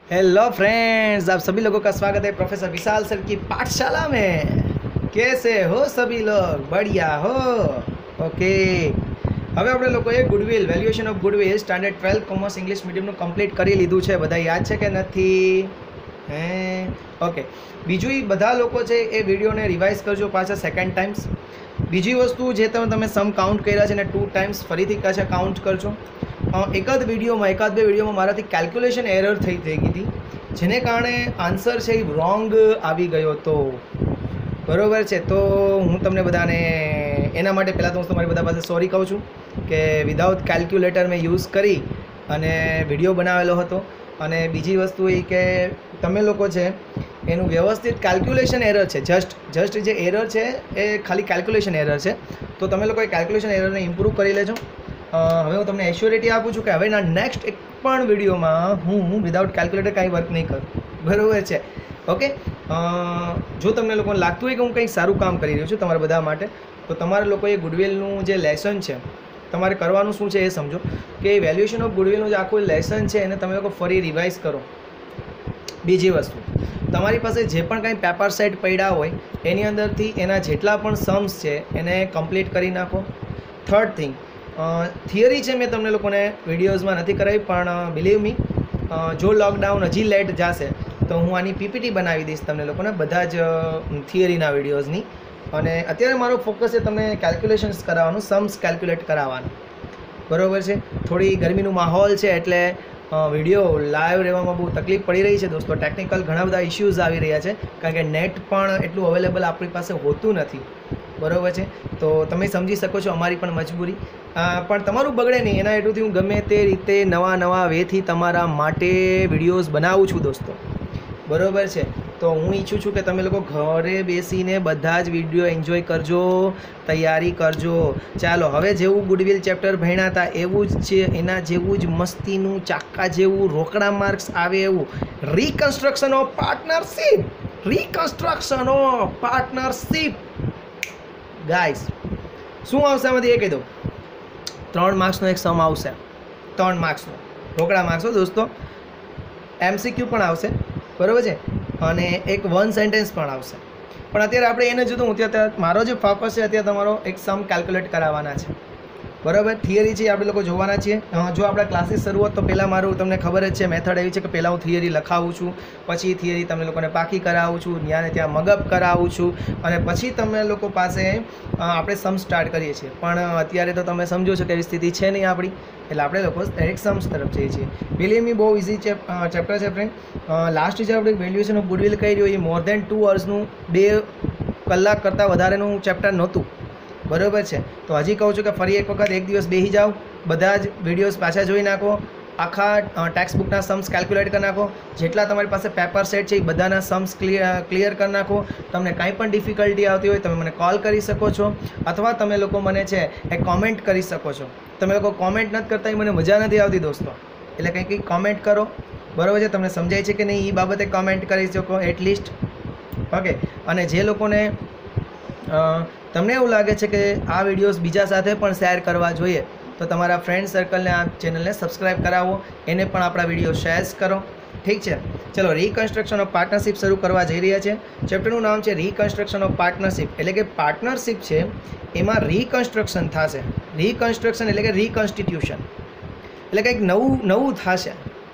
Hello friends, आप सभी लोगों का स्वागत है प्रोफेसर विशाल सर की पाठशाला में। कैसे हो सभी लोग? बढ़िया हो? ओके, હવે આપણે લોકોએ goodwill valuation of goodwill standard 12 commerce English મીડિયમનું કમ્પ્લીટ કરી લીધું છે. બધા યાદ છે કે નથી? હે, ઓકે. બીજું બધા લોકો છે એ વિડીયોને રિવાઇઝ કરજો પાછા સેકન્ડ ટાઈમ્સ. બીજી વસ્તુ જે તમે સમ કાઉન્ટ કર્યા છે ને 2 ટાઈમ્સ ફરીથી પાછા કાઉન્ટ કરજો. એકાદ બે વિડીયોમાં મારાથી કેલ્ક્યુલેશન એરર થઈ ગઈ હતી, જેને કારણે આન્સર છે એ રોંગ આવી ગયો હતો. બરાબર છે? તો હું તમને બધાને એના માટે પહેલાં તો હું તમારી બધા પાસે સોરી કહું છું કે વિધાઉટ કેલ્ક્યુલેટર મેં યુઝ કરી અને વિડીયો બનાવેલો હતો. અને બીજી વસ્તુ એ કે તમે લોકો છે એનું વ્યવસ્થિત કેલ્ક્યુલેશન એરર છે, જસ્ટ જે એરર છે એ ખાલી કેલ્ક્યુલેશન એરર છે. તો તમે લોકો એ કેલ્ક્યુલેશન એરરને ઇમ્પ્રૂવ કરી લેજો. હવે હું તમને એશ્યોરિટી આપું છું કે હવેના નેક્સ્ટ એક પણ વિડીયોમાં હું વિધાઉટ કેલ્ક્યુલેટર કાંઈ વર્ક નહીં કરું. બરાબર છે? ઓકે. જો તમને લોકોને લાગતું હોય કે હું કંઈક સારું કામ કરી રહ્યો છું તમારા બધા માટે, તો તમારે લોકોએ ગુડવિલનું જે લેસન છે તમારે કરવાનું શું છે એ સમજો કે વેલ્યુએશન ઓફ ગુડવિલનું જે આખું લેસન છે એને તમે લોકો ફરી રિવાઇઝ કરો. બીજી વસ્તુ, તમારી પાસે જે પણ કાંઈ પેપર સેટ પડ્યા હોય એની અંદરથી એના જેટલા પણ સમ્સ છે એને કમ્પ્લીટ કરી નાખો. થર્ડ થિંગ, થિયરી છે મેં તમને લોકોને વિડીયોઝમાં નથી કરાવી, પણ બિલીવ મી, જો લોકડાઉન હજી લેટ જશે તો હું આની પીપીટી બનાવી દઈશ તમને લોકોને બધા જ થિયરીના વિડીયોઝની. અને અત્યારે મારો ફોકસ છે તમને કેલ્ક્યુલેશન્સ કરાવવાનું, સમ્સ કેલ્ક્યુલેટ કરાવવાનું. બરાબર છે? થોડી ગરમીનું માહોલ છે એટલે વિડીયો લાઈવ રહેવામાં બહુ તકલીફ પડી રહી છે દોસ્તો. ટેકનિકલ ઘણા બધા ઇશ્યુઝ આવી રહ્યા છે કારણ કે નેટ પણ એટલું અવેલેબલ આપણી પાસે હોતું નથી. બરાબર છે? તો તમે સમજી શકો છો અમારી પણ મજબૂરી, પણ તમારું બગડે નહીં એના હેતુથી હું ગમે તે રીતે નવા વેથી તમારા માટે વિડીયોઝ બનાવું છું દોસ્તો. બરાબર છે? તો હું ઈચ્છું છું કે તમે લોકો ઘરે બેસીને બધા જ વિડીયો એન્જોય કરજો, તૈયારી કરજો. ચાલો, હવે જેવું ગુડવિલ ચેપ્ટર ભણ્યા હતા એવું જ છે, એના જેવું જ મસ્તીનું ચાકા જેવું રોકડા માર્ક્સ આવે એવું રિકન્સ્ટ્રક્શન ઓફ પાર્ટનરશિપ. ગાઈસ, શું આવશે આમાંથી એ કહી દો. 3 માર્ક્સનો એક સમ આવશે, 3 માર્ક્સનો રોકડા માર્ક્સો દોસ્તો. MCQ પણ આવશે, બરાબર છે? અને એક 1 સેન્ટેન્સ પણ આવશે. પણ અત્યારે આપણે એને જોતું, અત્યારે મારો જે ફોકસ છે અત્યારે તમારો એક સમ કેલ્ક્યુલેટ કરાવવાના છે. બરાબર? થિયરી છે આપણે લોકો જોવાના છીએ. જો આપણા ક્લાસીસ શરૂ હોત તો પહેલાં મારું તમને ખબર જ છે મેથડ એવી છે કે પહેલાં હું થિયરી લખાવું છું, પછી થિયરી તમે લોકોને પાકી કરાવું છું, ત્યાં ને ત્યાં મગઅપ કરાવું છું, અને પછી તમે લોકો પાસે આપણે સમ સ્ટાર્ટ કરીએ છીએ. પણ અત્યારે તો તમે સમજો છો કે એવી સ્થિતિ છે નહીં આપણી, એટલે આપણે લોકો ડાયરેક્ટ સમ્સ તરફ જઈએ છીએ. બિલીવ મી, બહુ ઇઝી ચેપ્ટર છે ફ્રેન્ડ. લાસ્ટ જે આપણે વેલ્યુએશન ઓફ ગુડવિલ કરી રહ્યો એ મોર દેન 2 અવર્સનું 2 કલાક કરતાં વધારેનું ચેપ્ટર નહોતું. બરાબર છે? તો હજી કહું છું કે ફરી એક વખત એક દિવસ બેસી જાઓ, બધા જ વિડીયોઝ પાછા જોઈ નાખો, આખા ટેક્સ્ટ બુકના સમ્સ કેલ્ક્યુલેટ કરી નાખો, જેટલા તમારી પાસે પેપર સેટ છે એ બધાના સમ્સ ક્લિયર કરી નાખો. તમને કાંઈ પણ ડિફિકલ્ટી આવતી હોય તમે મને કોલ કરી શકો છો, અથવા તમે લોકો મને છે એ કોમેન્ટ કરી શકો છો. તમે લોકો કોમેન્ટ નથી કરતા એ મને મજા નથી આવતી દોસ્તો, એટલે કંઈક કોમેન્ટ કરો. બરાબર છે? તમને સમજાય છે કે નહીં એ બાબતે કોમેન્ટ કરી શકો એટલીસ્ટ. ઓકે. અને જે લોકોને તમને એવું લાગે છે કે આ વિડીયોઝ બીજા સાથે પણ શેર કરવા જોઈએ તો તમારા ફ્રેન્ડ સર્કલને આ ચેનલને સબસ્ક્રાઈબ કરાવો, એને પણ આપણા વિડીયો શેર કરો. ઠીક છે? ચલો, રિકન્સ્ટ્રક્શન ઓફ પાર્ટનરશિપ શરૂ કરવા જઈ રહ્યા છે. ચેપ્ટરનું નામ છે રિકન્સ્ટ્રક્શન ઓફ પાર્ટનરશિપ, એટલે કે પાર્ટનરશિપ છે એમાં રિકન્સ્ટ્રક્શન થશે. રિકન્સ્ટ્રક્શન એટલે કે રિકન્સ્ટિટ્યુશન, એટલે કંઈક નવું થશે.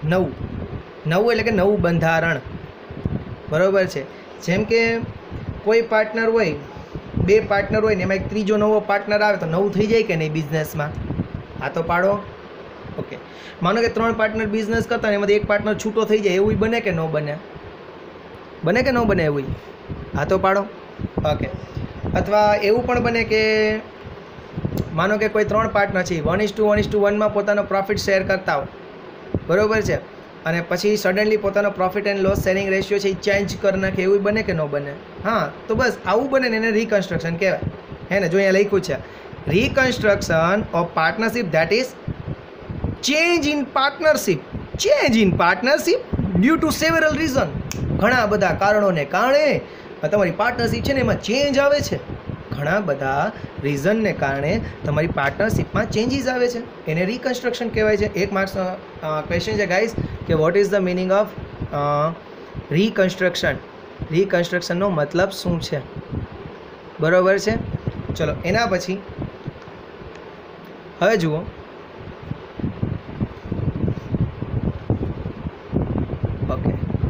નવું એટલે કે નવું બંધારણ. બરાબર છે? જેમ કે કોઈ પાર્ટનર હોય, 2 પાર્ટનર હોય ને એમાં એક ત્રીજો નવો પાર્ટનર આવે તો નવું થઈ જાય કે નહીં બિઝનેસમાં? હા તો પાડો. ઓકે. માનો કે 3 પાર્ટનર બિઝનેસ કરતા હોય એમાંથી એક પાર્ટનર છૂટો થઈ જાય, એવું બને કે ન બને? બને કે ન બને એવું? હા તો પાડો. ઓકે. અથવા એવું પણ બને કે માનો કે કોઈ 3 પાર્ટનર છે 1:1:1માં પોતાનો પ્રોફિટ શેર કરતા હોય. બરાબર છે? અને પછી સડનલી પોતાનો profit and loss sharing ratio છે એ ચેન્જ કરી નાખે, એવું બને કે ન બને? હા, તો બસ આવું બને ને એને રિકન્સ્ટ્રક્શન કહેવાય. હે ને? જો અહીંયા લખ્યું છે reconstruction of partnership, that is change in partnership due to several reason. ઘણા બધા કારણોને કારણે તમારી પાર્ટનરશિપ છે ને એમાં ચેન્જ આવે છે. ઘણા બધા રીઝનને કારણે તમારી પાર્ટનરશિપમાં ચેન્જીસ આવે છે, એને રિકન્સ્ટ્રક્શન કહેવાય છે. 1 માર્ક્સનો ક્વેશ્ચન છે ગાઈઝ કે what is the meaning of રીકન્સ્ટ્રક્શનનો મતલબ શું છે, બરાબર છે. ચલો એના પછી હવે જુઓ, ઓકે,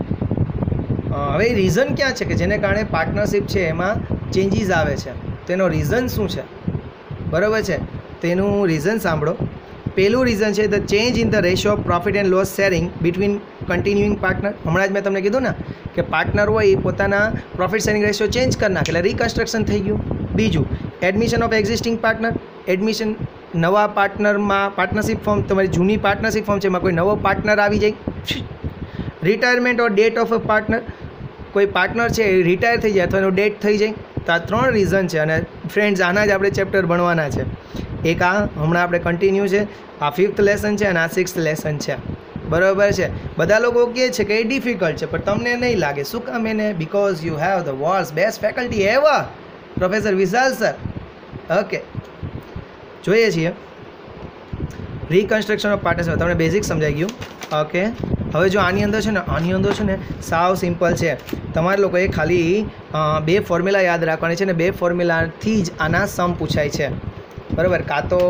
હવે રીઝન ક્યાં છે કે જેને કારણે પાર્ટનરશિપ છે એમાં ચેન્જીસ આવે છે, તેનો રીઝન શું છે, બરાબર છે. તેનું રીઝન સાંભળો. પહેલું રીઝન છે the change in the ratio of profit and loss sharing between continuing partner. હમણાં જ મેં તમને કીધું ને કે પાર્ટનર હોય એ પોતાના પ્રોફિટ શેરિંગ રેશિયો ચેન્જ કરી નાખે એટલે રીકન્સ્ટ્રક્શન થઈ ગયું. બીજું, admission of existing partner. Admission નવા પાર્ટનરમાં, પાર્ટનરશિપ ફોર્મ, તમારી જૂની પાર્ટનરશિપ ફોર્મ છે એમાં કોઈ નવો પાર્ટનર આવી જાય. Retirement or death of a partner. કોઈ પાર્ટનર છે એ રિટાયર થઈ જાય અથવા એનો ડેટ થઈ જાય. તો આ 3 રીઝન છે. અને ફ્રેન્ડ્સ આના જ આપણે ચેપ્ટર ભણવાના છે. એક આ હમણાં આપણે કન્ટિન્યુ છે, આ 5th લેસન છે અને આ 6th લેસન છે, બરાબર છે. બધા લોકો કહે છે કે એ ડિફિકલ્ટ છે, પણ તમને નહીં લાગે. શું કામ એને? Because you have the world's best faculty ever, professor Vishal sir. Okay, જોઈએ છીએ રીકન્સ્ટ્રક્શન ઓફ પાર્ટનરશિપ. તમને બેઝિક સમજાઈ ગયું. ઓકે, હવે જો આની અંદર છે ને સાવ સિમ્પલ છે. તમારે લોકોએ ખાલી 2 ફોર્મ્યુલા યાદ રાખવાની છે ને 2 ફોર્મ્યુલાથી જ આના સમ પૂછાય છે, બરાબર. કાં તો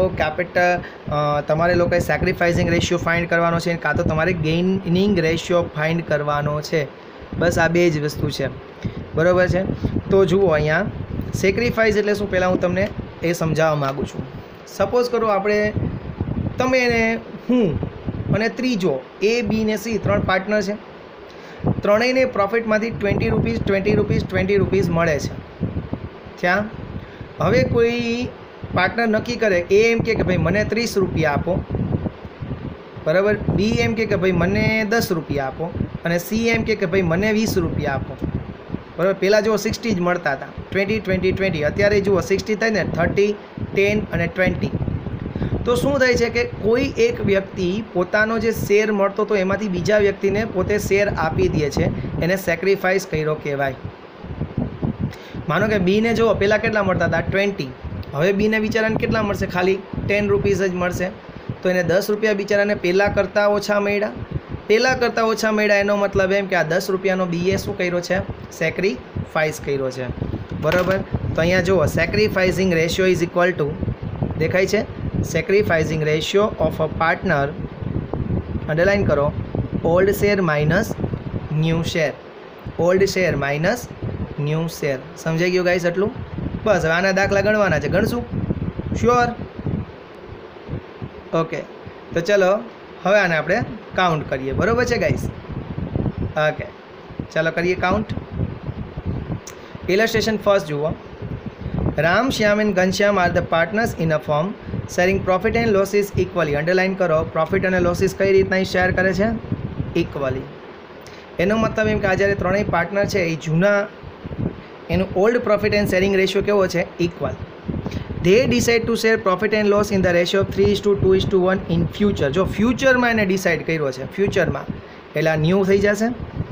તમારે લોકોએ સેક્રિફાઇસિંગ રેશિયો ફાઇન્ડ કરવાનો છે, કાં તો તમારે ગેઇનિંગ રેશિયો ફાઇન્ડ કરવાનો છે. બસ આ 2 જ વસ્તુ છે, બરાબર છે. તો જુઓ અહીંયા સેક્રિફાઇસ એટલે શું, પહેલાં હું તમને એ સમજાવવા માગું છું. સપોઝ કરો આપણે, તમે એને, હું અને ત્રીજો A, B ને C 3 પાર્ટનર છે. ત્રણેયને પ્રોફિટમાંથી 20 રૂપીસ મળે છે. ત્યાં હવે કોઈ પાર્ટનર નક્કી કરે, A એમ કે ભાઈ મને 30 રૂપિયા આપો, બરાબર. B એમ કે ભાઈ મને 10 રૂપિયા આપો અને C એમ કે ભાઈ મને 20 રૂપિયા આપો, બરાબર. પહેલાં જુઓ 60 જ મળતા હતા, 20 20 20. અત્યારે જુઓ 60 થાય ને 30 10 અને 20. તો શું થાય છે કે કોઈ એક વ્યક્તિ પોતાનો જે શેર મળતો તો એમાંથી બીજા વ્યક્તિને પોતે શેર આપી દે છે, એને સેક્રિફાઈસ કર્યો કહેવાય. માનો કે બીને જુઓ પહેલાં કેટલા મળતા હતા 20, હવે બીને બિચારાને કેટલા મળશે, ખાલી 10 રૂપીસ જ મળશે. તો એને 10 રૂપિયા બિચારાને પહેલાં કરતાં ઓછા મળ્યા. એનો મતલબ એમ કે આ 10 રૂપિયાનો બીએ શું કર્યો છે, સેક્રિફાઈસ કર્યો છે, બરાબર. તો અહીંયા જુઓ sacrificing ratio is equal to, દેખાય છે, sacrificing ratio of a partner, underline કરો, old share minus new share. Old share minus new share. સમજાઈ ગયું ગાઈસ એટલું? બસ હવે આના દાખલા ગણવાના છે. ગણશું? શ્યોર? ઓકે, તો ચલો હવે આને આપણે કાઉન્ટ કરીએ, બરાબર છે ગાઈસ? ઓકે, ચાલો કરીએ કાઉન્ટ. ઇલસ્ટ્રેશન ફર્સ્ટ જુઓ. Ram, Shyam and Ghanshyam are the partners in a firm sharing profit and losses equally. Underline કરો, પ્રોફિટ અને લોસીસ કઈ રીતના શેર કરે છે? ઇક્વલી. એનો મતલબ એમ કે આ જ્યારે ત્રણેય પાર્ટનર છે એ જૂના, એનું old profit and sharing ratio કેવો છે? Equal. They decide to share profit and loss in the ratio of 3:2:1 in future. જો ફ્યુચરમાં એને ડિસાઇડ કર્યો છે, ફ્યુચરમાં, એટલે આ ન્યૂ થઈ જશે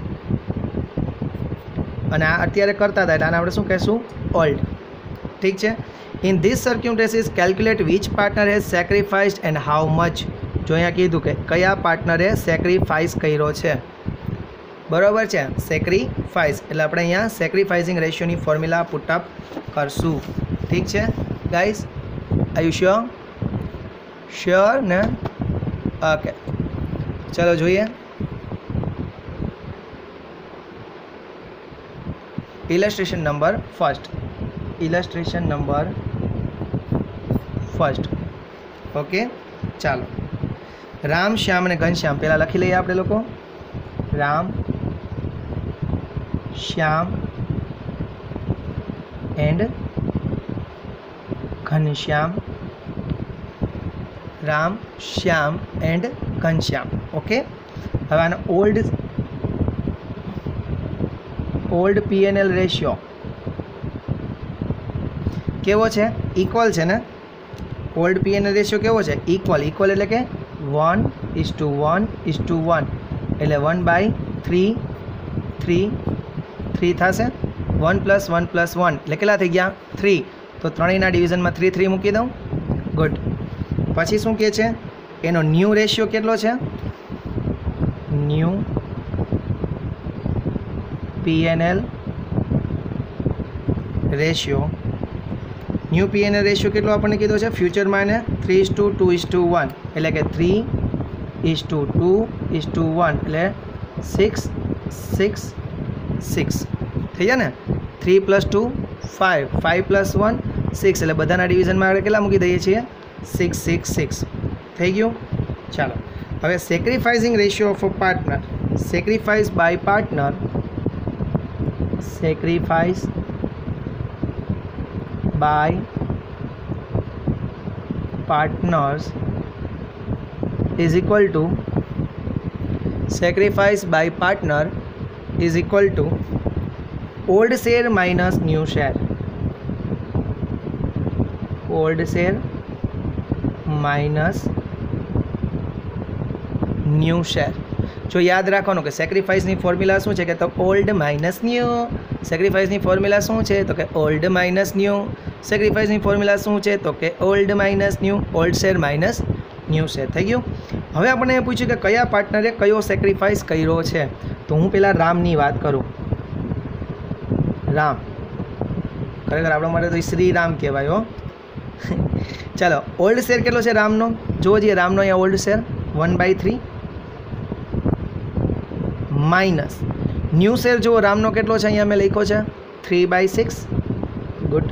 અને આ અત્યારે કરતા હતા એટલે આને આપણે શું કહેશું? ઓલ્ડ. ઠીક છે. In this circumstances calculate which partner has sacrificed and how much. જો અહીંયા કીધું કે કયા પાર્ટનરે સેક્રિફાઇસ કર્યો છે, બરાબર છે, સેક્રિફાઇસ. એટલે આપણે અહીંયા સેક્રિફાઇસિંગ રેશિયોની ફોર્મ્યુલા પુટઅપ કરશું. ઠીક છે guys? Are you sure? Sure ને? ઓકે, ચલો જોઈએ. ઇલસ્ટ્રેશન નંબર ફર્સ્ટ. ઓકે, ચાલો. રામ, શ્યામ અને ઘનશ્યામ પહેલાં લખી લઈએ આપણે લોકો. Ram, Shyam and Ghanshyam. Ram, Shyam and Ghanshyam. Okay, હવે આનો ઓલ્ડ PNL રેશિયો કેવો છે? ઇક્વલ છે ને? ઓલ્ડ PNL રેશિયો કેવો છે? ઇક્વલ. એટલે કે 1:1:1, એટલે 1/3 થશે. 1 + 1 + 1 એટલે કેટલા થઈ ગયા? 3. તો ત્રણેયના ડિવિઝનમાં 3 મૂકી દઉં. ગુડ. પછી શું કહે છે? એનો ન્યૂ રેશિયો કેટલો છે? New PNL ratio. New PNL ratio કેટલો આપણને કીધો છે ફ્યુચરમાં એને 3:2:1 એટલે કે 3:2:1 એટલે 6:6:6 થઈ જાય ને. 3 + 2 5, 5 + 1 6 એટલે બધાના ડિવિઝનમાં આપણે કેટલા મૂકી દઈએ છીએ 6:6:6 થઈ ગયું. ચાલો હવે sacrificing ratio of a partner. Sacrifice by partner, sacrifice by partners is equal to sacrifice by partner is equal to old share minus new share. Old share minus new share. જો યાદ રાખવાનું કે સેક્રિફાઇસની ફોર્મ્યુલા શું છે કે તો old minus new. સેક્રિફાઇસની formula શું છે તો કે ઓલ્ડ માઇનસ ન્યૂ. સેક્રિફાઇસની ફોર્મ્યુલા શું છે તો કે old minus new, old share minus new share થઈ ગયું. હવે આપણને એ પૂછ્યું કે કયા પાર્ટનરે કયો સેક્રિફાઇસ કર્યો છે. તો હું પહેલાં રામની વાત કરું. રામ ખરેખર આપણા માટે તો શ્રીરામ કહેવાય હો. ચાલો ઓલ્ડ શેર કેટલો છે રામનો જોવો જઈએ. રામનો અહીંયા old share 1/3 minus new share જુઓ રામનો કેટલો છે અહીંયા મેં લખ્યો છે 3/6. ગુડ,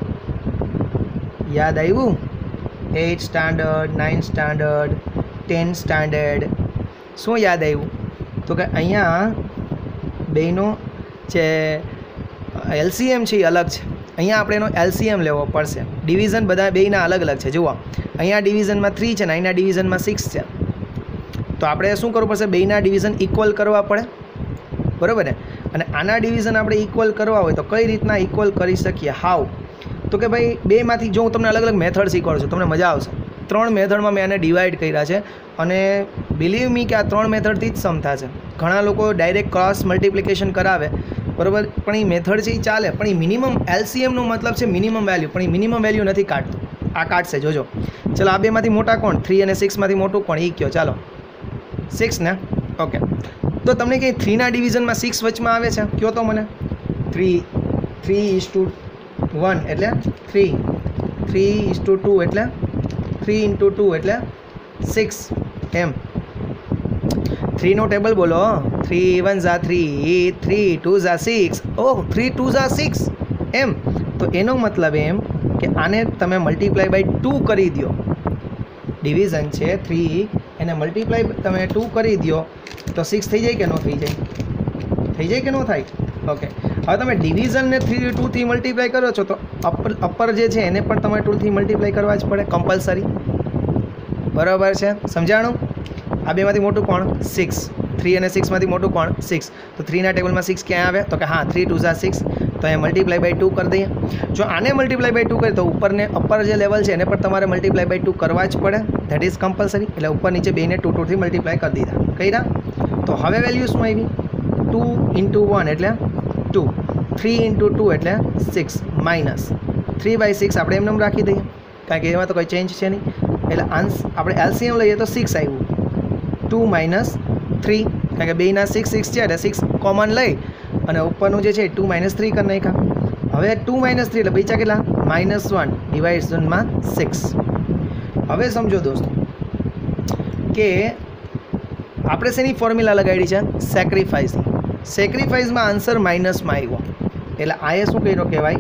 યાદ આવ્યું. 8th standard, 9th standard, 10th standard. શું યાદ આવ્યું તો કે અહીંયા બેનો જે LCM છે એ અલગ છે. અહીંયા આપણે એનો LCM લેવો પડશે. ડિવિઝન બધા બેયના અલગ અલગ છે. જુઓ અહીંયા ડિવિઝનમાં 3 છે ને અહીંના ડિવિઝનમાં 6 છે. તો આપણે શું કરવું પડશે બેયના ડિવિઝન ઇક્વલ કરવા પડે બરાબર ને. અને આના ડિવિઝન આપણે ઇક્વલ કરવા હોય તો કઈ રીતના ઇક્વલ કરી શકીએ હાવ તો કે ભાઈ બેમાંથી જો હું તમને અલગ અલગ મેથડ શીખવાડું છું તમને મજા આવશે. 3 મેથડમાં મેં આને ડિવાઈડ કર્યા છે અને બિલીવ મી કે આ 3 મેથડથી જ સમ થશે. ઘણા લોકો ડાયરેક્ટ ક્રોસ મલ્ટિપ્લિકેશન કરાવે બરાબર પણ એ મેથડ છે એ ચાલે પણ એ મિનિમમ LCMનો મતલબ છે મિનિમમ વેલ્યુ પણ એ મિનિમમ વેલ્યુ નથી કાઢતું. આ કાઢશે જોજો. ચલો આ બેમાંથી મોટા કોણ 3 અને 6માંથી મોટું કોણ એ કયો. ચાલો 6 ને ઓકે. તો તમને કંઈ 3ના ડિવિઝનમાં 6 વચમાં આવે છે કયો તો મને. 3:1 એટલે 3, 3:2 એટલે 3 × 2 એટલે 6 એમ. 3નો ટેબલ બોલો. 3 × 1 = 3, 3 × 2 = 6. ઓહ 3 × 2 = 6 એમ. તો એનો મતલબ એમ કે આને તમે મલ્ટીપ્લાય બાય 2 કરી દો. ડિવિઝન છે 3 એને મલ્ટીપ્લાય તમે 2 કરી દો તો 6 થઈ જાય કે ન થઈ જાય? થઈ જાય કે ન થાય? ઓકે. હવે તમે ડિવિઝનને 2થી મલ્ટીપ્લાય કરો છો તો અપર જે છે એને પણ તમારે 2થી મલ્ટીપ્લાય કરવા જ પડે કમ્પલસરી. બરાબર છે સમજાણું? આ બેમાંથી મોટું કોણ 6. 3 અને 6માંથી મોટું કોણ 6. તો 3ના ટેબલમાં 6 ક્યાં આવે તો કે હા 3 × 2 = 6. તો અહીંયા મલ્ટીપ્લાય બાય 2 કરી દઈએ. જો આને મલ્ટીપ્લાય બાય 2 કરીએ તો ઉપરને અપર જે લેવલ છે એને પણ તમારે મલ્ટીપ્લાય બાય 2 કરવા જ પડે. That is compulsory. એટલે ઉપર નીચે બેને 2 2થી મલ્ટીપ્લાય કરી દીધા. કર્યા તો હવે વેલ્યુ શું આવી 2 × 1 એટલે 2, 3 × 2 એટલે 6 માઇનસ 3/6 આપણે એમને રાખી દઈએ કારણ કે એમાં તો કોઈ ચેન્જ છે નહીં. એટલે આપણે LCM લઈએ તો 6 આવ્યું. 2 - 3 કારણ કે બેના 6 6 છે એટલે 6 કોમન લઈ અને ઉપરનું જે છે 2 - 3 કરી નાખ્યા. હવે 2 - 3 એટલે બચ્યા કેટલા -1 ડિવાઇઝનમાં 6. હવે સમજો દોસ્તો કે આપણે શેની ફોર્મ્યુલા લગાડી છે સેક્રિફાઇસની. સેક્રિફાઇસમાં આન્સર માઇનસમાં આવ્યો એટલે આ શું કર્યો કહેવાય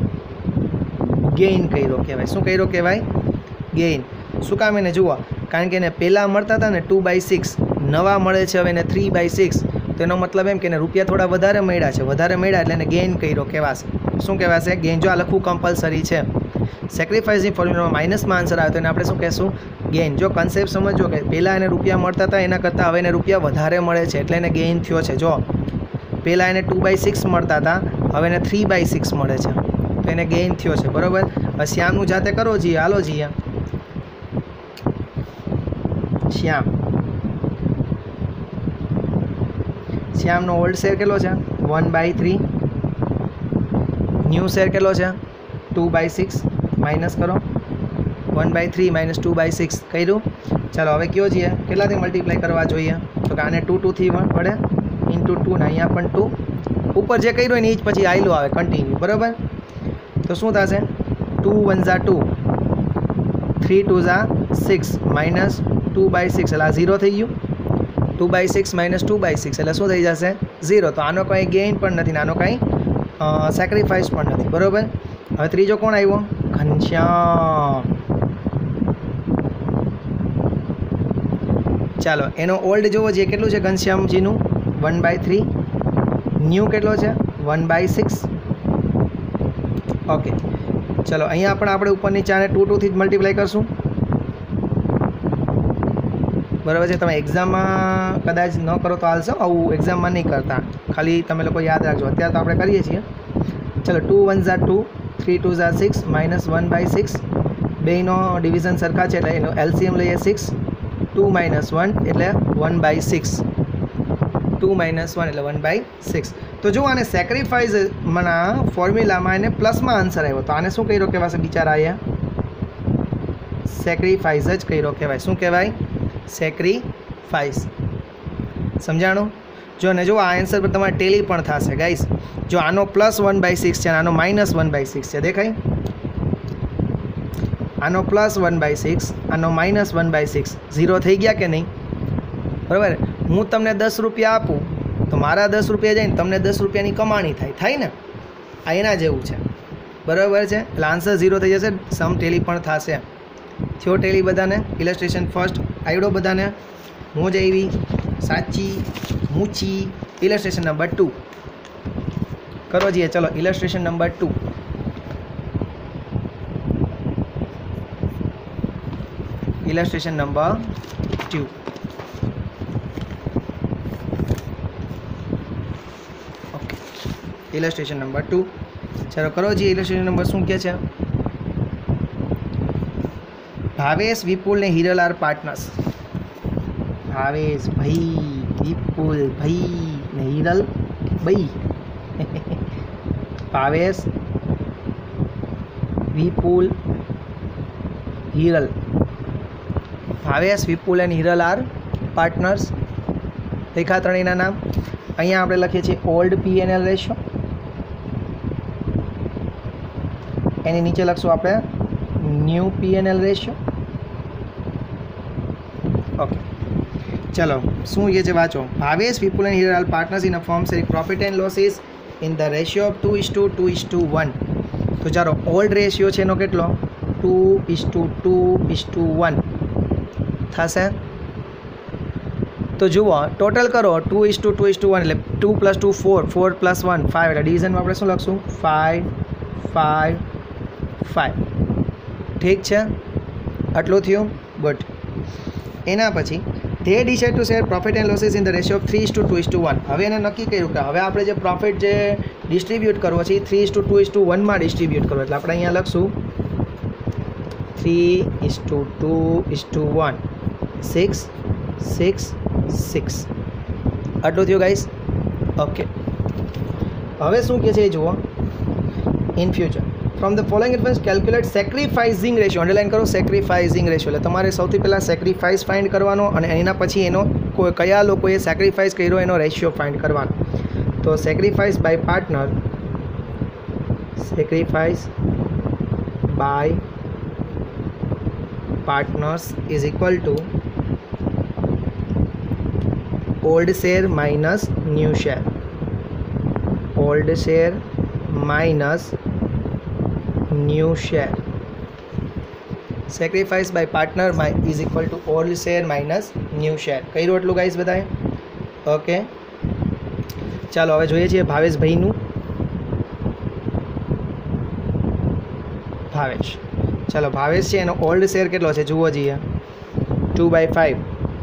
ગેઇન કર્યો કહેવાય. શું કર્યો કહેવાય ગેઇન. શું કામ એને જુઓ કારણ કે એને પહેલાં મળતા હતા ને 2/6 નવા મળે છે હવે એને 3/6 તો એનો મતલબ એમ કે એને રૂપિયા થોડા વધારે મળ્યા છે. વધારે મળ્યા એટલે એને ગેઇન કર્યો કહેવાશે. શું કહેવાશે ગેઇન. જો આ લખવું કમ્પલસરી છે. સેક્રિફાઇસની ફોર્મ્યુલામાં માઇનસમાં આન્સર આવે તો એને આપણે શું કહેશું ગેઇન. જો કન્સેપ્ટ સમજો કે પહેલાં એને રૂપિયા મળતા હતા એના કરતાં હવે એને રૂપિયા વધારે મળે છે એટલે એને ગેઇન થયો છે. જો પહેલાં એને 2/6 મળતા હતા હવે એને 3/6 મળે છે તો એને ગેઇન થયો છે. બરાબર. હવે શ્યામનું જાતે કરો જીએ. હાલો જીએ શ્યામનો ઓલ્ડ શેર કેટલો છે 1/3. ન્યૂ શેર કેટલો છે 2/6. માઇનસ કરો 1/3 - 2/6 કર્યું. ચાલો હવે કયો છીએ કેટલાથી મલ્ટીપ્લાય કરવા જોઈએ તો કે આને 2 2થી વડે × 2 ને અહીંયા પણ 2 ઉપર જે કર્યું હોય ને એ જ પછી આયલું આવે કન્ટિન્યુ, બરાબર. તો શું થશે? 2 × 1 = 2, 3 × 2 = 6 માઇનસ 2/6 એટલે આ 0 થઈ ગયું. 2/6 માઇનસ 2/6 એટલે શું થઈ જશે? 0. તો આનો કંઈ ગેઇન પણ નથી ને આનો કંઈ સેક્રિફાઈસ પણ નથી, બરાબર. હવે ત્રીજો કોણ આવ્યો? ઘનશ્યામ. ચાલો એનો ઓલ્ડ જોવો જોઈએ કેટલું છે ઘનશ્યામજીનું? 1/3. ન્યૂ કેટલો છે? 1/6. ઓકે, ચલો અહીંયા પણ આપણે ઉપરની ચારને 2 2 થી જ મલ્ટીપ્લાય કરશું, બરાબર છે. તમે એક્ઝામમાં કદાચ ન કરો તો હાલશો, આવું એક્ઝામમાં નહીં કરતા, ખાલી તમે લોકો યાદ રાખજો. અત્યારે તો આપણે કરીએ છીએ. ચલો 2 × 1 = 2, 3 × 2 = 6 માઇનસ 1/6. બેયનો ડિવિઝન સરખા છે એટલે એનો એલસીએમ લઈએ 6. 2 - 1 એટલે 1/6. 2 - 1 એટલે 1/6. તો જો આને સેક્રિફાઈસના ફોર્મ્યુલામાં એને પ્લસમાં આન્સર આવ્યો, તો આને શું કર્યો કહેવાશે બિચારા? અહીંયા સેક્રિફાઈસ જ કર્યો કહેવાય. શું કહેવાય? સેક્રિફાઈસ. સમજાણું? જો ને જો આ આન્સર પર તમારે ટેલી પણ થશે ગાઈસ. જો આનો +1/6 છે અને આનો -1/6 છે, દેખાય? આનો +1/6, આનો -1/6, 0 થઈ ગયા કે નહીં? બરાબર. હું તમને 10 રૂપિયા આપું તો મારા 10 રૂપિયા જાય ને તમને 10 રૂપિયાની કમાણી થાય ને? આ એના જેવું છે, બરાબર છે. એટલે આન્સર 0 થઈ જશે. સમ ટેલી પણ થશે. થયો ટેલી બધાને? ઇલસ્ટ્રેશન ફર્સ્ટ આવડો બધાને? મોજ આવી? સાચી મૂચી? ઇલસ્ટ્રેશન નંબર 2 કરો જઈએ. ચલો illustration number 2. Illustration number 2. Okay, illustration number 2. ચાલો કરો જઈએ. ઇલસ્ટ્રેશન નંબર શું કહે છે? ભાવેશ, વિપુલ ને હિરલ આર પાર્ટનર્સ. ભાવેશ ભાઈ, વિપુલ ભાઈ ને હિરલ ભાઈ. Bhavesh, Vipul, Hiral. Bhavesh, Vipul and Hiral are partners. દેખા ત્રણેયના નામ. અહીંયા આપણે લખીએ છીએ ઓલ્ડ P&L રેશિયો, એની નીચે લખશું આપણે ન્યૂ P&L રેશિયો. ઓકે, ચલો શું કહે છે વાંચો. Bhavesh, Vipul and Hiral are partners in a firm sharing profit and losses in the ratio of 2:2:1. તો ચાલો ઓલ્ડ રેશિયો છે એનો કેટલો? 2:2:1 થશે. તો જુઓ ટોટલ કરો 2:2:1 એટલે 2 + 2 4, 4 + 1 5 એટલે ડિવિઝનમાં આપણે શું લખશું? 5 5 5. ઠીક છે, આટલું થયું. ગુડ. એના પછી they decide to share profit and losses in the ratio of 3:2:1. હવે એને નક્કી કર્યું કે હવે આપણે જે પ્રોફિટ જે ડિસ્ટ્રીબ્યુટ કરવો છે એ 3:2:1 ડિસ્ટ્રીબ્યુટ કરવો. એટલે આપણે અહીંયા લખશું 3:2:1 6 6 6. આટલું થયું ગાઈસ. ઓકે, હવે શું કહે છે એ જુઓ. In future from the following information calculate sacrificing ratio. Underline કરો સેક્રિફાઇસિંગ રેશિયો. એટલે તમારે સૌથી પહેલાં સેક્રિફાઇસ ફાઇન્ડ કરવાનો અને એના પછી એનો કયા લોકોએ સેક્રિફાઇસ કર્યો એનો રેશિયો ફાઇન્ડ કરવાનો. તો sacrifice by partner, sacrifice by partners is equal to old share minus new share. Old share minus new share. Sacrifice by partner is equal to old share minus new share. કર્યું એટલું guys બધાએ? Okay, ચાલો હવે જોઈએ છીએ ભાવેશભાઈનું. ભાવેશ, ચાલો ભાવેશ છે એનો ઓલ્ડ શેર કેટલો છે જુઓ જઈએ. 2/5.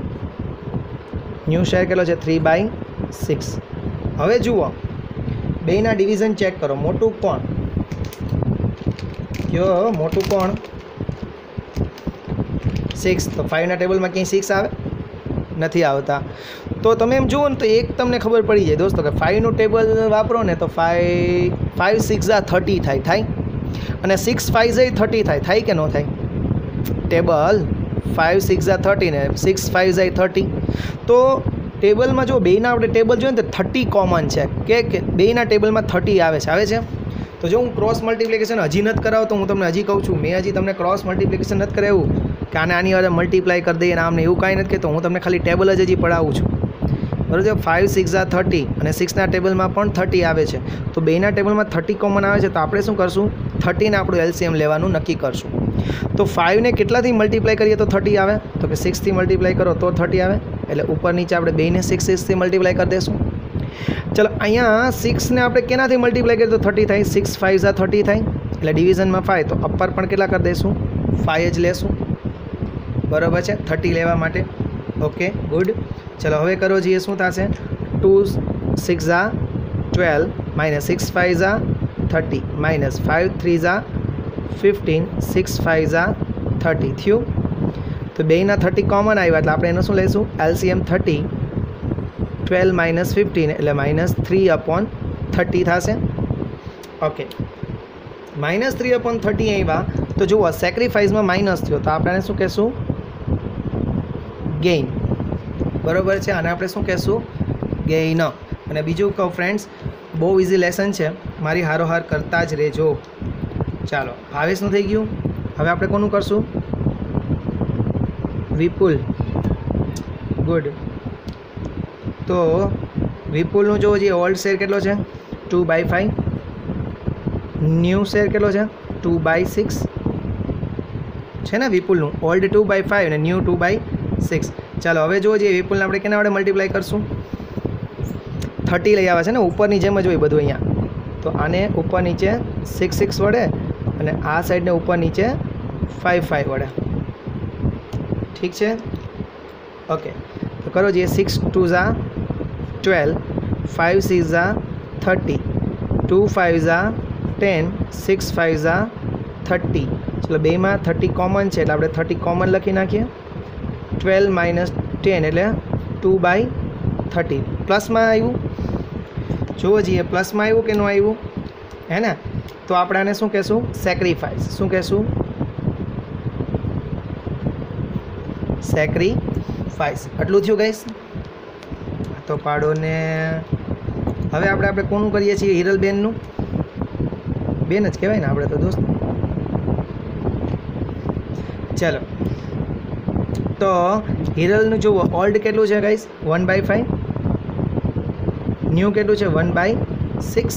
ન્યૂ શેર કેટલો છે? 3/6. હવે જુઓ બેયના ડિવિઝન ચેક કરો. મોટું કોણ? કયો મોટું કોણ? 6. તો 5ના ટેબલમાં ક્યાંય 6 આવે? નથી આવતા. તો તમે એમ જુઓ ને તો એક તમને ખબર પડી જાય દોસ્તો કે 5નું ટેબલ વાપરો ને તો 5 6 30 થાય. અને 6 5 30 થાય કે ન થાય? ટેબલ 5 6 30 ને 6 5 30. તો ટેબલમાં જો બેયના આપણે ટેબલ જોઈએ ને તો 30 કોમન છે કે બેયના ટેબલમાં 30 આવે છે તો જો હું ક્રોસ મલ્ટિપ્લિકેશન હજી નથી કરાવતો તો હું તમને હજી કહું છું મેં હજી તમને ક્રોસ મલ્ટિપ્લિકેશન નથી કરાવ્યું કે આની વારે મલ્ટીપ્લાય કરી દઈએ આમને એવું કાંઈ નથી કહેતો હું તમને ખાલી ટેબલ જ હજી પડાવું છું બરાબર છે 5 6 આ 30 અને 6ના ટેબલમાં પણ 30 આવે છે તો બેયના ટેબલમાં 30 કોમન આવે છે તો આપણે શું કરશું 30 ને આપણું એલસીએમ લેવાનું નક્કી કરશું તો 5 ને કેટલાથી મલ્ટીપ્લાય કરીએ તો 30 આવે તો કે 6 થી મલ્ટીપ્લાય કરો તો 30 આવે એટલે ઉપર નીચે આપણે બેયને 6 થી મલ્ટીપ્લાય કરી દઈશું ચલો અહીંયા 6 ને આપણે કેનાથી મલ્ટીપ્લાય કરીએ તો 30 થાય 6 5 આ 30 થાય એટલે ડિવિઝનમાં 5 તો અપર પણ કેટલા કરી દઈશું 5 જ લેશું બરાબર છે 30 લેવા માટે ઓકે ગુડ ચલો હવે કરો જોઈએ શું થશે 2 6 આ 12 માઇનસ 6 5 આ 30 માઇનસ 5 3 આ 15 6 5 આ 30 થયું તો બેયના 30 કોમન આવ્યા એટલે આપણે એનું શું લઈશું એલસીએમ 30 12 માઇનસ 15 એટલે માઇનસ 3/30 થશે ઓકે માઇનસ 3/30 આવ્યા તો જુઓ સેક્રિફાઈસમાં માઇનસ થયો તો આપણે શું કહેશું ગેઇન બરાબર છે અને આપણે શું કહેશું ગેઇન અને બીજું કહું ફ્રેન્ડ્સ બહુ ઇઝી લેસન છે મારી હારોહાર કરતા જ રહેજો ચાલો ભાવેશનું થઈ ગયું હવે આપણે કોનું કરશું વિપુલ ગુડ તો વિપુલનું જો જે ઓલ્ડ શેર કેટલો છે 2/5 ન્યૂ શેર કેટલો છે 2/6 છે ને વિપુલનું ઓલ્ડ 2/5 અને ન્યૂ 2/6 ચાલો હવે જો જે વિપુલને આપણે કેના વડે મલ્ટીપ્લાય કરશું 30 લઈ આવે છે ને ઉપરની જેમ જ હોય બધું અહીંયા તો આને ઉપર નીચે 6 6 વડે અને આ સાઈડને ઉપર નીચે 5 5 વડે ઠીક છે ઓકે તો કરો જે 6 2 આ 12 5 6 આ 30 2 5 આ 10 6 5 આ 30 ચલો બેમાં 30 કોમન છે એટલે આપણે 30 કોમન લખી નાખીએ 12 માઇનસ 10 એટલે 2/30 પ્લસમાં આવ્યું જુઓ જઈએ પ્લસમાં આવ્યું કે ન આવ્યું હે ને તો આપણે આને શું કહેશું સેક્રિફાઈસ શું કહેશું સેક્રિફાઈસ આટલું થયું ગાઈસ તો પાડો ને હવે આપણે કોનું કરીએ છીએ હિરલબેનનું બેન જ કહેવાય ને આપણે તો દોસ્ત ચાલો તો હિરલનું જુઓ ઓલ્ડ કેટલું છે ગાઈસ 1/5 ન્યૂ કેટલું છે 1/6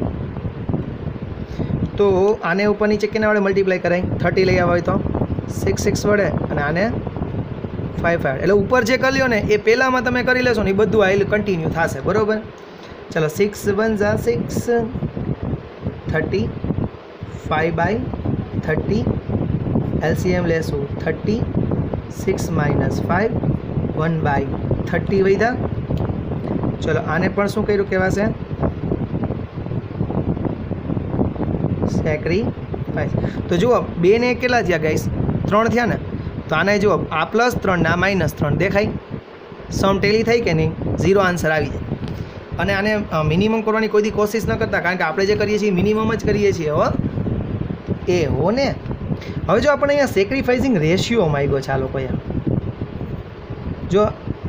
તો આને ઉપર નીચે કેના વડે મલ્ટીપ્લાય કરાય 30 લઈ આવ્યા હોય તો 6 6 વડે અને આને 5 5 એટલે ઉપર જે કરી લ્યો ને એ પહેલાંમાં તમે કરી લેશો ને એ બધું આવેલું કન્ટિન્યુ થશે બરાબર ચલો 6 1 6 30 5/30 એલસીએમ લેશું 30 6 માઇનસ 5 1/30 વધ્યા ચલો આને પણ શું કર્યું કહેવાશે સેક્રિફાઈસ તો જુઓ બે ને કેટલા થયા ગાઈસ 3 થયા ને તો આને જુઓ આ +3 ને આ -3 દેખાય સમ ટેલી થઈ કે નહીં 0 આન્સર આવી જાય અને આને મિનિમમ કરવાની કોઈ દી કોશિશ ન કરતા કારણ કે આપણે જે કરીએ છીએ મિનિમમ જ કરીએ છીએ હો એ હો ને હવે જો આપણે અહીંયા સેક્રિફાઈસિંગ રેશિયો માંગ્યો છે આ લોકોએ જો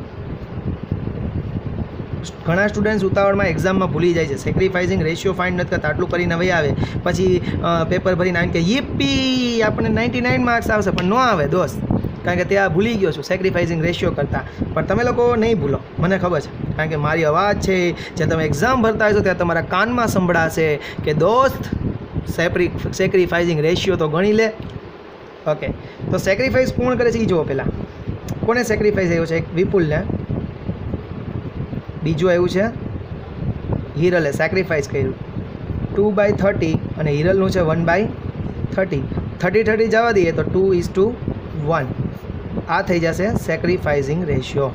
ઘણા સ્ટુડન્ટ્સ ઉતાવળમાં એક્ઝામમાં ભૂલી જાય છે સેક્રિફાઈસિંગ રેશિયો ફાઇન્ડ નથી કરતા આટલું કરીને વહી આવે પછી પેપર ભરીને આવીને કે યીપી આપણને 99 માર્ક્સ આવશે પણ ન આવે દોસ્ત કારણ કે ત્યાં ભૂલી ગયો છું સેક્રિફાઈસિંગ રેશિયો કરતાં પણ તમે લોકો નહીં ભૂલો મને ખબર છે કારણ કે મારી અવાજ છે જે તમે એક્ઝામ ભરતા હશો ત્યાં તમારા કાનમાં સંભળાશે કે દોસ્ત સેક્રિફાઈસિંગ રેશિયો તો ગણી લે ઓકે તો સેક્રિફાઈસ કોણ કરે છે એ જુઓ પહેલાં કોને સેક્રિફાઈસ આવ્યું છે એક વિપુલને બીજું આવ્યું છે હિરલે સેક્રિફાઈસ કર્યું 2/30 અને હિરલનું છે 1/30 30 જવા દઈએ તો 2:1 આ થઈ જશે સેક્રિફાઈસિંગ રેશિયો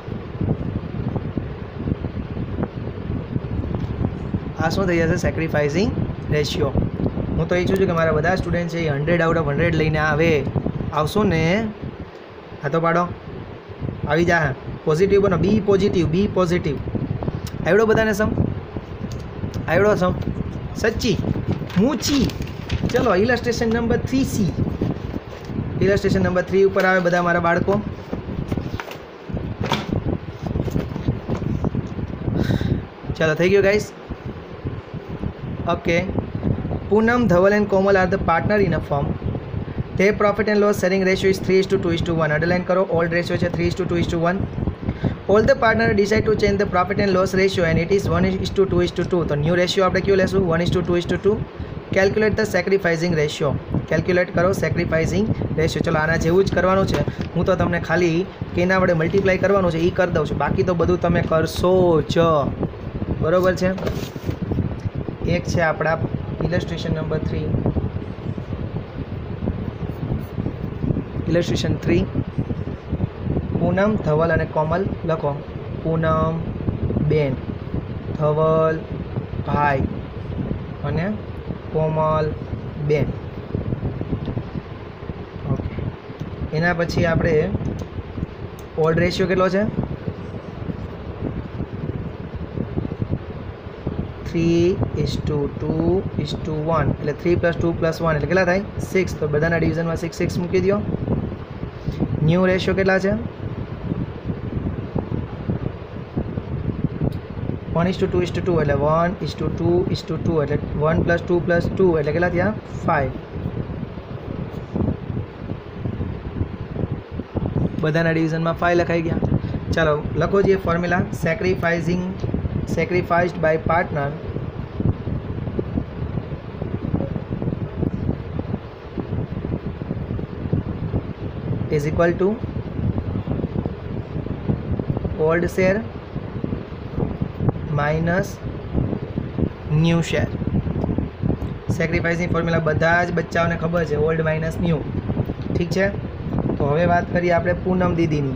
આ શું થઈ જશે સેક્રિફાઈસિંગ રેશિયો હું તો ઈચ્છું છું કે મારા બધા સ્ટુડન્ટ છે એ 100 આઉટ ઓફ 100 લઈને આવે આવશો ને હા તો પાડો આવી જા પોઝિટિવ બનો બી પોઝિટિવ આવડો બધાને સમ આવડો સમ સચ્ચી મૂચી ચલો ઇલસ્ટ્રેશન નંબર 3C ઇલસ્ટ્રેશન નંબર 3 ઉપર આવે બધા મારા બાળકો ચાલો થઈ ગયું guys. Okay. Poonam, Dhaval and Komal are the partner in a firm. Their profit and loss sharing ratio is 3:2:1. Underline करो. Old ratio है 3:2:1. All the partner decide to change the profit and loss ratio and it is 1:2:2. तो new ratio આપણે કયું લેશું? 1:2:2. Calculate the sacrificing ratio. Calculate કરો sacrificing ratio. ચલો આના જેવું જ કરવાનું છે. હું તો તમને ખાલી કેના વડે મલ્ટીપ્લાય કરવાનું છે એ કરી દઉં છું, બાકી તો બધું તમે કરશો જ. બરોબર છે. એક છે આપણા ઇલસ્ટ્રેશન નંબર 3. ઇલસ્ટ્રેશન 3. પૂનમ, ધવલ અને કોમલ લખો. પૂનમ બેન, ધવલ ભાઈ અને કોમલ બેન. ઓકે. એના પછી આપણે ઓલ્ડ રેશિયો કેટલો છે? 3:2:1 એટલે 3 + 2 + 1 એટલે કેટલા થાય? 6. તો બધાના ડિવિઝનમાં 6 6 મૂકી દો. ન્યૂ રેશિયો કેટલા છે? 1:2:2 એટલે 1:2:2 એટલે 1 + 2 + 2 એટલે કેટલા થયા? 5. બધાના ડિવિઝનમાં 5 લખાઈ ગયા. ચાલો લખો જે formula. sacrificed by partner is equal to old share minus new share. Sacrificing formula બધા જ બચ્ચાઓને ખબર છે, ઓલ્ડ માઇનસ ન્યૂ. ઠીક છે. તો હવે વાત કરીએ આપણે પૂનમ દીદીની.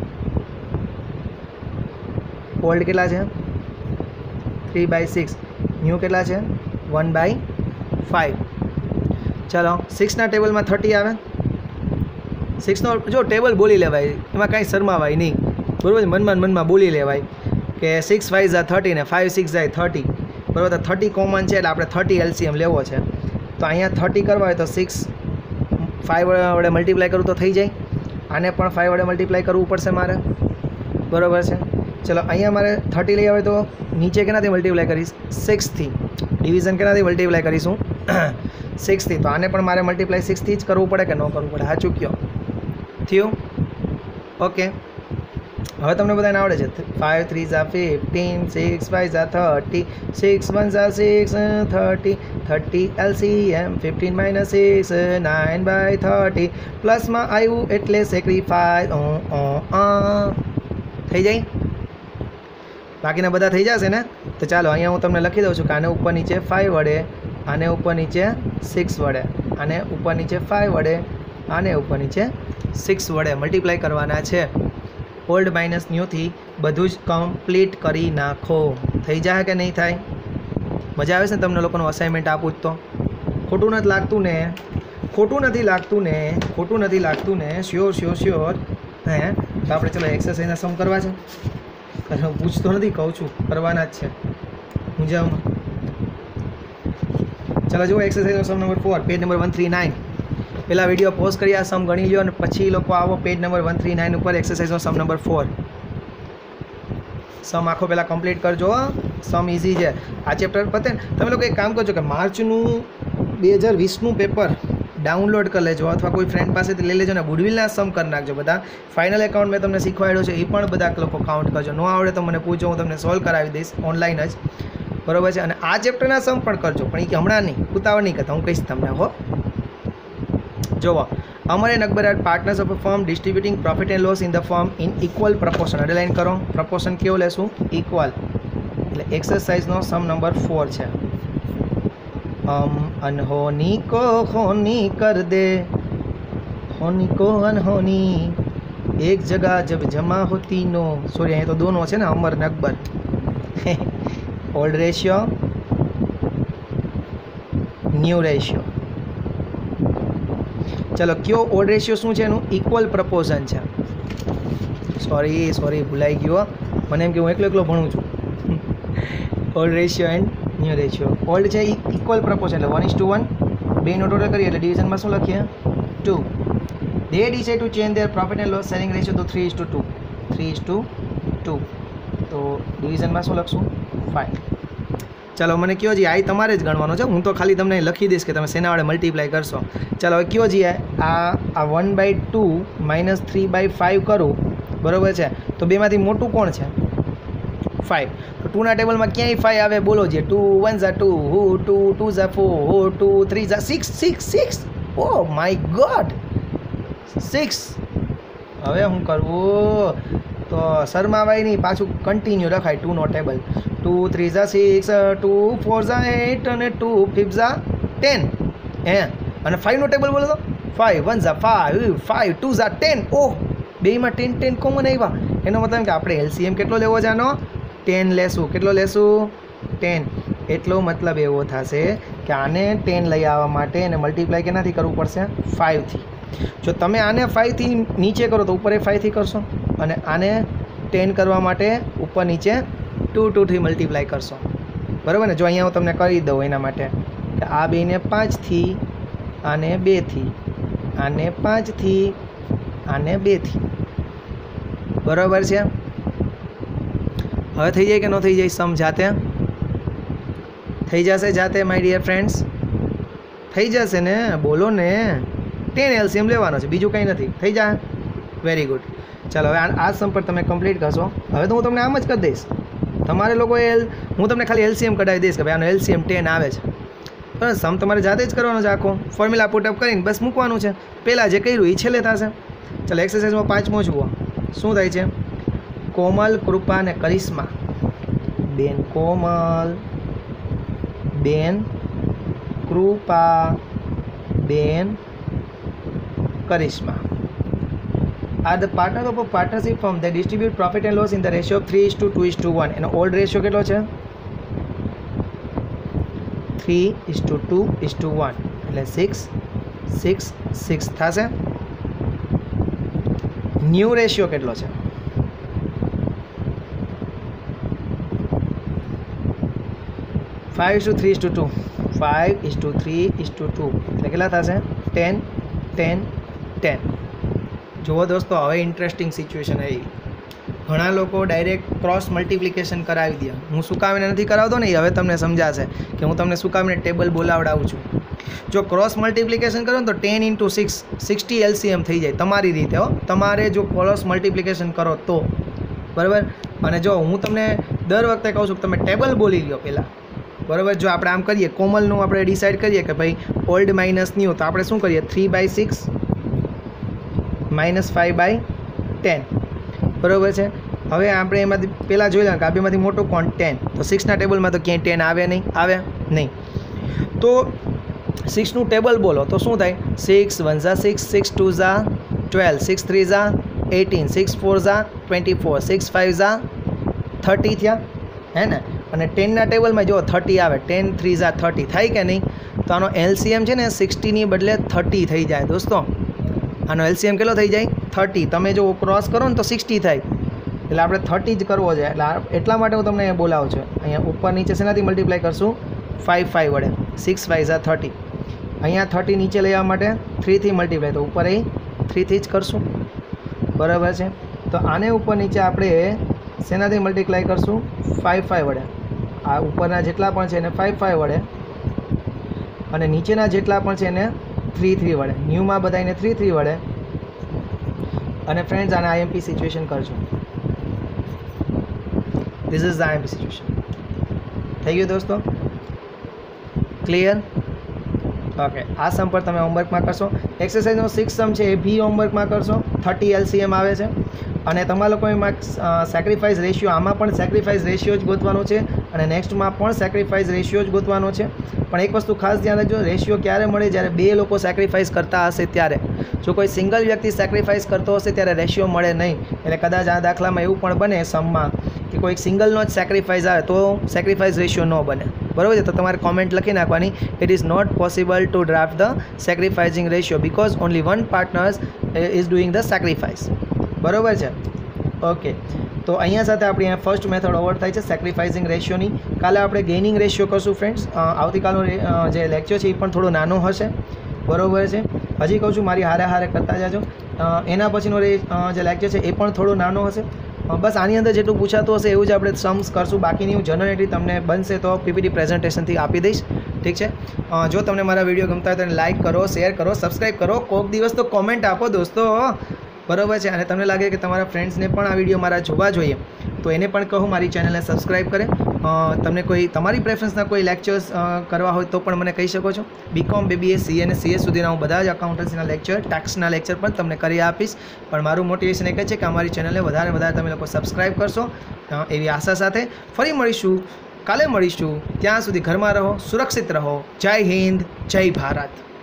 ઓલ્ડ કેટલા છે? 3/6. ન્યૂ કેટલા છે? 1/5. ચાલો 6ના ટેબલમાં 30 આવે. 6નો જો ટેબલ બોલી લેવાય, એમાં કાંઈ શરમાવાય નહીં. બરાબર. મનમાં બોલી લેવાય કે 6 5 = 30 ને 5 6 = 30. બરાબર. તો 30 કોમન છે એટલે આપણે 30 LCM લેવો છે. તો અહીંયા 30 કરવા હોય તો 6 5 વડે મલ્ટીપ્લાય કરવું તો થઈ જાય. આને પણ 5 વડે મલ્ટીપ્લાય કરવું પડશે મારે. બરાબર છે. ચલો અહીંયા મારે 30 લઈ આવે તો નીચે કેનાથી મલ્ટીપ્લાય કરીશ? 6થી. ડિવિઝન કેનાથી મલ્ટીપ્લાય કરીશું? 6થી. તો આને પણ મારે મલ્ટીપ્લાય 6થી જ કરવું પડે કે ન કરવું પડે? હા ચૂક્યો. થયું? ઓકે. હવે તમને બધાને આવડે છે. 5 3 = 15, 6 5 = 30, 6 1 = 6 30, 30 LCM 15 - 6 9/30. પ્લસમાં આવ્યું એટલે સેક્રિફાઈસ થઈ જાય. બાકીના બધા થઈ જશે ને? તો ચાલો અહીંયા હું તમને લખી દઉં છું કે આને ઉપર નીચે 5 વડે, આને ઉપર નીચે 6 વડે, આને ઉપર નીચે 5 વડે, આને ઉપર નીચે 6 વડે મલ્ટીપ્લાય કરવાના છે. ઓલ્ડ માઇનસ ન્યૂથી બધું જ કમ્પ્લીટ કરી નાખો. થઈ જાય કે નહીં થાય? મજા આવે છે ને તમને લોકોનું અસાઇનમેન્ટ આપું જ? તો ખોટું નથી લાગતું ને? ખોટું નથી લાગતું ને? શ્યોર. હે તો આપણે ચલો એક્સરસાઇઝના સમ કરવા છે. હું પૂછતો નથી, કહું છું કરવાના જ છે. મૂંઝાવમાં. ચાલો જુઓ એક્સરસાઇઝનો સમ નંબર 4, પેજ નંબર 139. પહેલાં વિડીયો પોઝ કરી આ સમ ગણી લો અને પછી લોકો આવો પેજ નંબર 139 ઉપર એક્સરસાઇઝનો સમ નંબર 4. સમ આખો પહેલાં કમ્પ્લીટ કરજો. સમ ઇઝી છે. આ ચેપ્ટર પતે ને તમે લોકો એક કામ કરજો કે માર્ચનું 2020નું પેપર ડાઉનલોડ કરી લેજો અથવા કોઈ ફ્રેન્ડ પાસેથી લઈ લેજો ને ગુડવિલના સમ કરી નાખજો. બધા ફાઇનલ એકાઉન્ટ મેં તમને શીખવાડ્યો છે, એ પણ બધા લોકો કાઉન્ટ કરજો. ન આવડે તો મને પૂછો, હું તમને સોલ્વ કરાવી દઈશ ઓનલાઈન જ. બરાબર છે. અને આ ચેપ્ટરના સમ પણ કરજો, પણ એ કે હમણાં નહીં, ઉતાવળ નહીં કરતા, હું કહીશ તમને. હો જોવો. Amar and Akbar are partners of a firm distributing profit and loss in the firm in equal proportion. Underline કરો. પ્રપોર્શન કેવો લેશું? ઇક્વલ. એટલે એક્સરસાઇઝનો સમ નંબર 4 છે. अनहोनी को होनी कर दे, होनी को अनहोनी, एक जगह जब जमा हो तीनों. सॉरी यहाँ तो दोनों है ना, अमर ने Akbar. Old ratio, new ratio. चलो क्यों ओल्ड रेशियो शू है? इक्वल प्रपोर्शन है. सॉरी भूलाई गयो मैंने एम कि हूँ एकलो भणुं छूं. Old ratio and new ratio. Old है इक्वल प्रपोर्शन એટલે 1:1. બેનો ટોટલ કરીએ એટલે ડિવિઝનમાં શું લખીએ? 2. They decide to change their profit and loss sharing ratio to 3:2. 3:2. તો ડિવિઝનમાં શું લખશું? 5. ચાલો મને કયો જી, આ તમારે જ ગણવાનો છે, હું તો ખાલી તમને લખી દઈશ કે તમે શેના વડે મલ્ટીપ્લાય કરશો. ચાલો હવે કયો જી, આ 1/2 માઇનસ 3/5 કરું, બરાબર છે, તો બેમાંથી મોટું કોણ છે? 5. તો 2ના ટેબલમાં ક્યાંય 5 આવે? બોલો જે 2 1 ઝા 2, 2 2 ઝા 4, 2 3 ઝા 6. Oh my god, 6. હવે શું કરવું? તો શરમાવાય નહીં, પાછું કન્ટિન્યુ લખાય 2નો ટેબલ. 2 3 ઝા 6, 2 4 ઝા 8 અને 2 5 ઝા 10. અને 5નો ટેબલ બોલો તો 5 1 ઝા 5, 5 2 ઝા 10. ઓહ, બેમાં 10 10 કોમન આવ્યા. એનો મતલબ કે આપણે એલસીએમ કેટલો લેવો છે આનો? 10 લેશું. કેટલો લેશું? 10. એટલો મતલબ એવો થશે કે આને 10 લઈ આવવા માટે એને મલ્ટીપ્લાય કેનાથી કરવું પડશે? 5થી. જો તમે આને 5થી નીચે કરો તો ઉપર એ 5થી કરશો, અને આને 10 કરવા માટે ઉપર નીચે 2 થી મલ્ટીપ્લાય કરશો, બરાબર ને? જો અહીંયા હું તમને કરી દઉં એના માટે કે આ બેને 5થી, આને 2થી, આને 5થી, આને 2થી, બરાબર છે? હવે થઈ જાય કે ન થઈ જાય? સમ જાતે થઈ જશે, જાતે માય ડિયર ફ્રેન્ડ્સ, થઈ જશે ને? બોલો ને. 10 એલસીએમ લેવાનો છે, બીજું કંઈ નથી. થઈ જાય? Very good. ચાલો હવે આ સમ પર તમે કમ્પ્લીટ કરશો. હવે તો હું તમને આમ જ કરી દઈશ, તમારે લોકોએ હું તમને ખાલી એલસીએમ કઢાવી દઈશ કે ભાઈ આનો એલસીએમ 10 આવે છે, બરાબર? સમ તમારે જાતે જ કરવાનો છે, આખો ફોર્મ્યુલા પુટઅપ કરીને બસ મૂકવાનું છે. પહેલાં જે કર્યું એ છેલ્લે થશે. ચાલો એક્સરસાઇઝમાં 5મો જુઓ શું થાય છે. કોમલ, કૃપા અને કરિશ્મા, બેન કોમલ, બેન કૃપા, બેન કરિશ્મા are the partners of a partnership firm. They distribute profit and loss in the ratio of 3:2:1. એનો ઓલ્ડ રેશિયો કેટલો છે? 3:2:1, એટલે 6:6:6 થશે. ન્યૂ રેશિયો કેટલો છે? 5:3:2. 5:3:2 એટલે કેટલા થશે? 10 10 10. જુઓ દોસ્તો, હવે ઇન્ટરેસ્ટિંગ સિચ્યુએશન આવી. ઘણા લોકો ડાયરેક્ટ ક્રોસ મલ્ટિપ્લિકેશન કરાવી દે. હું શું કામને નથી કરાવતો ને, એ હવે તમને સમજાશે કે હું તમને શું કામને ટેબલ બોલાવડાવું છું. જો ક્રોસ મલ્ટિપ્લિકેશન કરો ને તો 10 × 6 60 એલસીએમ થઈ જાય તમારી રીતે. તમારે જો ક્રોસ મલ્ટિપ્લિકેશન કરો તો, બરાબર? અને જો હું તમને દર વખતે કહું છું કે તમે ટેબલ બોલી લો પહેલાં, બરાબર? જો આપણે આમ કરીએ, કોમલનું આપણે ડિસાઇડ કરીએ કે ભાઈ ઓલ્ડ માઇનસ ન્યૂ, તો આપણે શું કરીએ? 3/6 - 5/10, બરાબર છે? હવે આપણે એમાંથી પહેલાં જોઈ લઈએ કે આ બેમાંથી મોટું કોણ? 10. તો 6ના ટેબલમાં તો ક્યાંય 10 આવે નહીં, આવે નહીં. તો 6નું ટેબલ બોલો તો શું થાય? 6 1 ઝા 6, 6 2 ઝા 12, 6 3 ઝા 18, 6 4 ઝા 24, 6 5 ઝા 30 થયા, હે ને? અને 10ના ટેબલમાં જો 30 આવે, 10 3 ઝા 30 થાય કે નહીં? તો આનો એલસીએમ છે ને 60ની બદલે 30 થઈ જાય દોસ્તો. આનો એલસીએમ કેટલો થઈ જાય? 30. તમે જો ક્રોસ કરો ને તો 60 થાય, એટલે આપણે 30 જ કરવો છે. એટલે એટલા માટે હું તમને બોલાવું છું. અહીંયા ઉપર નીચે શેનાથી મલ્ટીપ્લાય કરશું? 5 5 વડે. 6 5 ઝા 30. અહીંયા 30 નીચે લઈ આવવા માટે 3થી મલ્ટીપ્લાય, તો ઉપર એ 3થી જ કરશું, બરાબર છે? તો આને ઉપર નીચે આપણે શેનાથી મલ્ટીપ્લાય કરશું? 5 5 વડે. આ ઉપરના જેટલા પણ છે એને 5 5 વડે, અને નીચેના જેટલા પણ છે એને 3 3 વડે. ન્યૂમાં બધાને 3 3 વડે. અને ફ્રેન્ડ્સ આને આઈએમપી સિચ્યુએશન કરજો. This is the IMP situation. થઈ ગયું દોસ્તો? ક્લિયર? ઓકે, આ સમ પર તમે હોમવર્કમાં કરશો. એક્સરસાઇઝનો 6 સમ છે એ બી હોમવર્કમાં કરશો. 30 એલસીએમ આવે છે. અને તમારા લોકોએ સેક્રિફાઈસ રેશિયો, આમાં પણ સેક્રિફાઈસ રેશિયો જ ગોતવાનો છે, અને નેક્સ્ટમાં પણ સેક્રિફાઈસ રેશિયો જ ગોતવાનો છે. પણ એક વસ્તુ ખાસ ધ્યાન રાખજો, રેશિયો ક્યારે મળે? જ્યારે 2 લોકો સેક્રિફાઈસ કરતા હશે ત્યારે. જો કોઈ સિંગલ વ્યક્તિ સેક્રિફાઈસ કરતો હશે ત્યારે રેશિયો મળે નહીં. એટલે કદાચ આ દાખલામાં એવું પણ બને સમમાં કે કોઈ સિંગલનો જ સેક્રિફાઈસ આવે તો સેક્રિફાઈસ રેશિયો ન બને, બરાબર છે? તો તમારે કોમેન્ટ લખી નાખવાની, it is not possible to draft the sacrificing ratio because only one partners is doing the sacrifice, બરાબર છે? ઓકે, તો અહીંયા સાથે આપણી અહીંયા ફર્સ્ટ મેથડ ઓવર થાય છે સેક્રિફાઇસિંગ રેશિયોની. કાલે આપણે ગેઇનિંગ રેશિયો કરશું ફ્રેન્ડ્સ. આવતીકાલનો જે લેક્ચર છે એ પણ થોડો નાનો હશે, બરાબર છે? હજી કહું છું મારી હારે હારે કરતા જાજો. એના પછીનો જે લેક્ચર છે એ પણ થોડો નાનો હશે. બસ આની અંદર જેટલું પૂછાતું હશે એવું જ આપણે सम्स કરશું. બાકીની હું જનરલ એન્ટ્રી તમને બનશે તો પીપીટી પ્રેઝન્ટેશનથી આપી દઈશ. ઠીક છે. જો તમને મારા વિડીયો ગમતા હોય તો એને લાઇક કરો, શેર કરો, સબસ્ક્રાઈબ કરો. કોઈક દિવસ તો કોમેન્ટ આપો દોસ્તો, બરાબર છે. અને તમને લાગે કે તમારા ફ્રેન્ડ્સને પણ આ વિડીયો મારા જોવા જોઈએ તો એને પણ કહું મારી ચેનલને સબસ્ક્રાઈબ કરે. તમને કોઈ તમારી પ્રેફરન્સના કોઈ લેક્ચર્સ કરવા હોય તો પણ મને કહી શકો છો. બીકોમ, BBA, CA અને CS સુધીના હું બધા જ અકાઉન્ટન્સીના લેક્ચર, ટેક્સના લેક્ચર પણ તમને કરી આપીશ. પણ મારું મોટિવેશન એક જ છે કે અમારી ચેનલને વધારે વધારે તમે લોકો સબસ્ક્રાઈબ કરશો એવી આશા સાથે ફરી મળીશું. કાલે મળીશું. ત્યાં સુધી ઘરમાં રહો, સુરક્ષિત રહો. જય હિન્દ, જય ભારત.